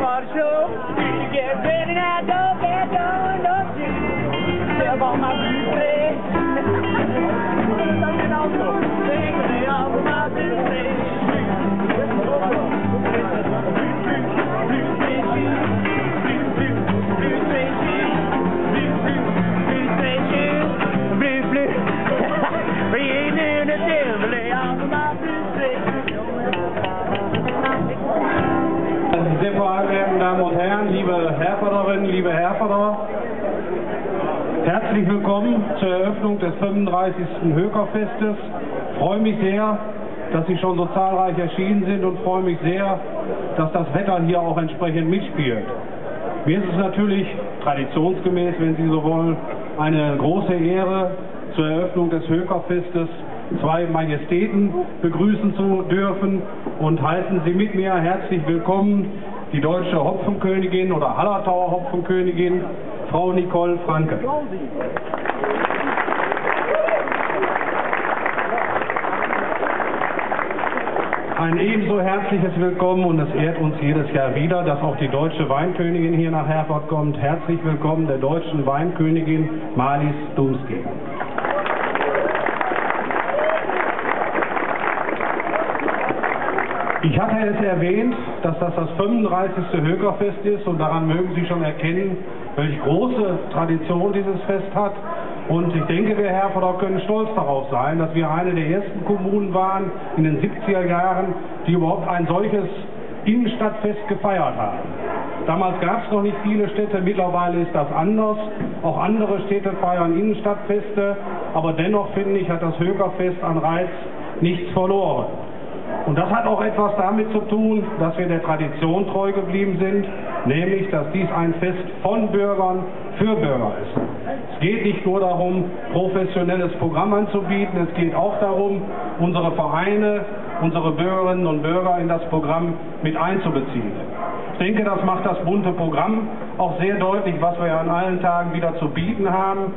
for the show. You get ready now, don't get done, don't you? Step on my blue plate. Something also. Sing me off my blue plate. Sehr verehrten Damen und Herren, liebe Herforderinnen, liebe Herforder, herzlich willkommen zur Eröffnung des 35. Hökerfestes. Ich freue mich sehr, dass Sie schon so zahlreich erschienen sind und freue mich sehr, dass das Wetter hier auch entsprechend mitspielt. Mir ist es natürlich traditionsgemäß, wenn Sie so wollen, eine große Ehre, zur Eröffnung des Hökerfestes zwei Majestäten begrüßen zu dürfen und heißen Sie mit mir herzlich willkommen die deutsche Hopfenkönigin oder Hallertauer Hopfenkönigin, Frau Nicole Franke. Ein ebenso herzliches Willkommen, und es ehrt uns jedes Jahr wieder, dass auch die deutsche Weinkönigin hier nach Herford kommt. Herzlich willkommen der deutschen Weinkönigin Marlies Dumski. Ich hatte es erwähnt, dass das 35. Hökerfest ist, und daran mögen Sie schon erkennen, welche große Tradition dieses Fest hat. Und ich denke, wir Herforder können stolz darauf sein, dass wir eine der ersten Kommunen waren in den 70er Jahren, die überhaupt ein solches Innenstadtfest gefeiert haben. Damals gab es noch nicht viele Städte, mittlerweile ist das anders. Auch andere Städte feiern Innenstadtfeste, aber dennoch finde ich, hat das Hökerfest an Reiz nichts verloren. Und das hat auch etwas damit zu tun, dass wir der Tradition treu geblieben sind, nämlich, dass dies ein Fest von Bürgern für Bürger ist. Es geht nicht nur darum, professionelles Programm anzubieten, es geht auch darum, unsere Vereine, unsere Bürgerinnen und Bürger in das Programm mit einzubeziehen. Ich denke, das macht das bunte Programm auch sehr deutlich, was wir an allen Tagen wieder zu bieten haben.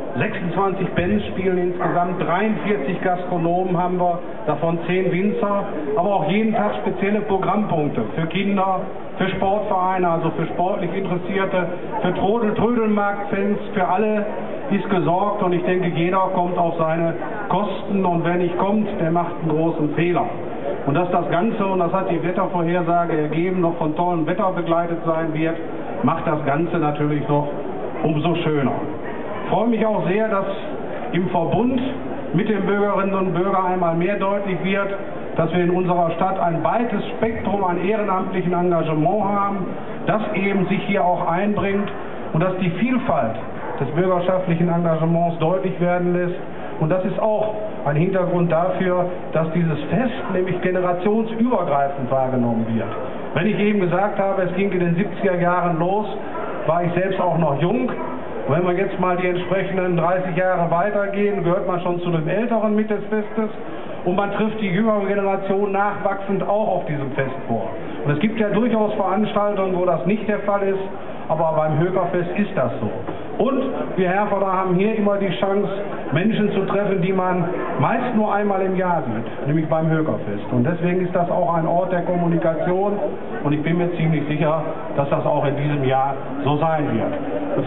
26 Bands spielen insgesamt, 43 Gastronomen haben wir, davon 10 Winzer, aber auch jeden Tag spezielle Programmpunkte für Kinder, für Sportvereine, also für sportlich Interessierte, für Trödelmarkt-Fans, für alle ist gesorgt, und ich denke, jeder kommt auf seine Kosten, und wer nicht kommt, der macht einen großen Fehler. Und dass das Ganze, und das hat die Wettervorhersage ergeben, noch von tollem Wetter begleitet sein wird, macht das Ganze natürlich noch umso schöner. Ich freue mich auch sehr, dass im Verbund mit den Bürgerinnen und Bürgern einmal mehr deutlich wird, dass wir in unserer Stadt ein weites Spektrum an ehrenamtlichen Engagement haben, das eben sich hier auch einbringt und dass die Vielfalt des bürgerschaftlichen Engagements deutlich werden lässt. Und das ist auch ein Hintergrund dafür, dass dieses Fest nämlich generationsübergreifend wahrgenommen wird. Wenn ich eben gesagt habe, es ging in den 70er Jahren los, war ich selbst auch noch jung. Wenn wir jetzt mal die entsprechenden 30 Jahre weitergehen, gehört man schon zu den Älteren mit des Festes, und man trifft die jüngere Generation nachwachsend auch auf diesem Fest vor. Und es gibt ja durchaus Veranstaltungen, wo das nicht der Fall ist, aber beim Hökerfest ist das so. Und wir Herforder haben hier immer die Chance, Menschen zu treffen, die man meist nur einmal im Jahr sieht, nämlich beim Hökerfest. Und deswegen ist das auch ein Ort der Kommunikation, und ich bin mir ziemlich sicher, dass das auch in diesem Jahr so sein wird.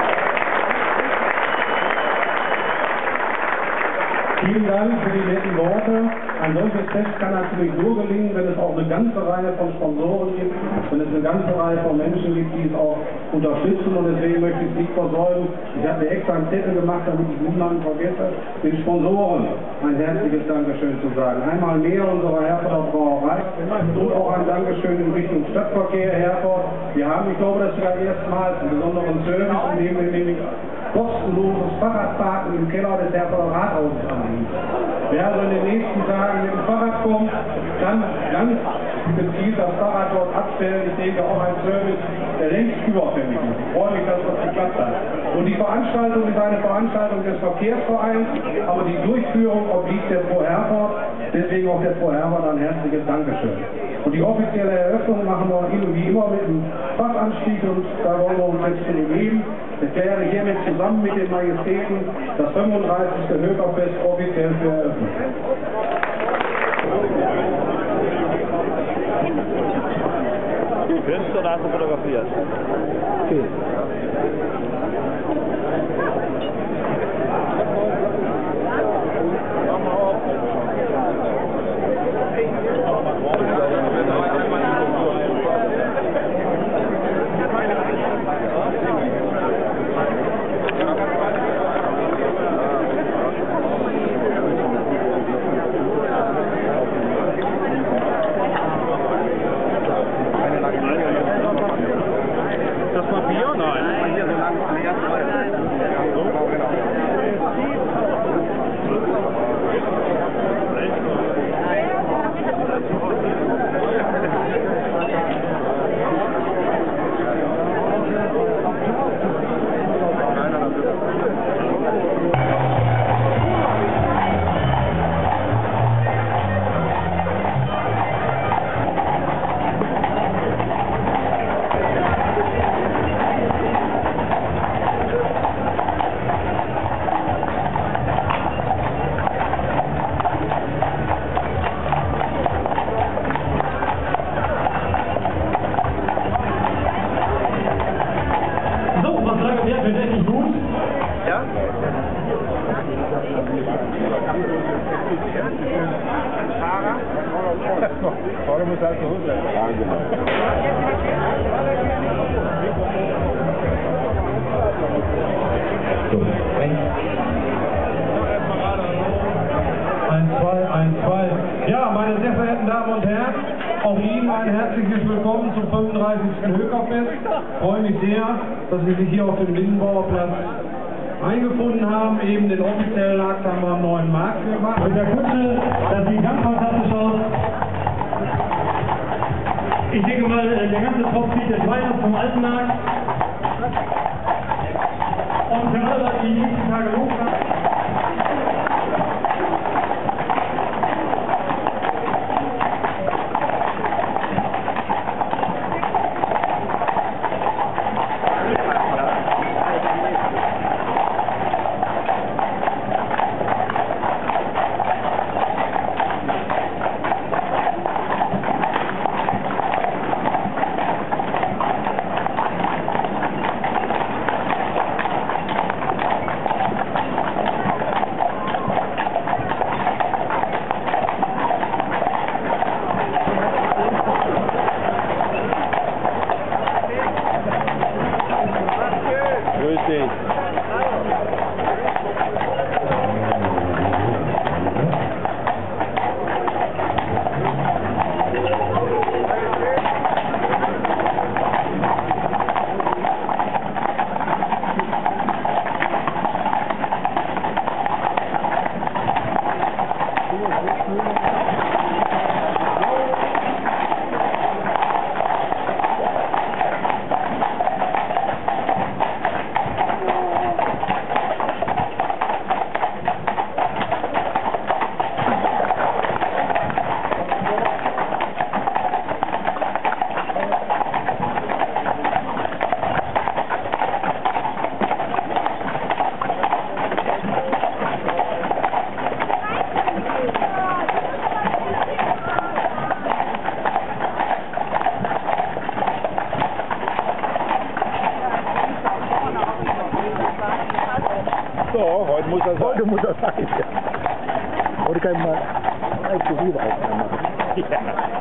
Vielen Dank für die netten Worte. Ein solches Fest kann natürlich nur gelingen, wenn es auch eine ganze Reihe von Sponsoren gibt, wenn es eine ganze Reihe von Menschen gibt, die es auch unterstützen, und deswegen möchte ich es nicht versäumen. Ich habe mir extra einen Zettel gemacht, damit ich niemanden vergesse, den Sponsoren ein herzliches Dankeschön zu sagen. Einmal mehr unserer Herforder Brauerei und auch ein Dankeschön in Richtung Stadtverkehr Herford. Wir haben, ich glaube, das sogar erstmals einen besonderen Service, indem wir nämlich kostenloses Fahrradparken im Keller des Herforder Rathauses anbieten. Wer also in den nächsten Tagen mit dem Fahrrad kommt, kann ganz gezielt das Fahrrad dort abstellen. Ich denke auch ein Service, der längst überfällig ist. Ich freue mich, dass das geklappt hat. Und die Veranstaltung ist eine Veranstaltung des Verkehrsvereins, aber die Durchführung obliegt der Frau Herford. Deswegen auch der Frau Herford ein herzliches Dankeschön. Und die offizielle Eröffnung machen wir wie immer mit dem Fachanstieg, und da wollen wir uns jetzt geben. Ich erkläre hiermit zusammen mit den Majestäten das 35. Hökerfest offiziell für eröffnet. Filmst oder hast du fotografiert? Okay. Das Papier? Nein. Hier so lang an der ersten Reihe. Richtig gut. Ja? Vorne muss halt so sein. So, 1-2. Ja, meine sehr verehrten Damen und Herren, auch Ihnen ein herzliches Willkommen zum 35. Hökerfest. Ich freue mich sehr, dass Sie sich hier auf dem Lindenbauer Platz eingefunden haben. Eben den offiziellen Akt haben wir am Neuen Markt gemacht. Mit der Kutsche, das sieht ganz fantastisch aus. Ich denke mal, der ganze Topf zieht jetzt weiter zum Alten Markt. Und für alle, die die nächsten Tage losfahren. Grüß dich. So, heute muss das sein. Heute muss das sein. Heute kann man exklusive Aufnahmen machen. Ja.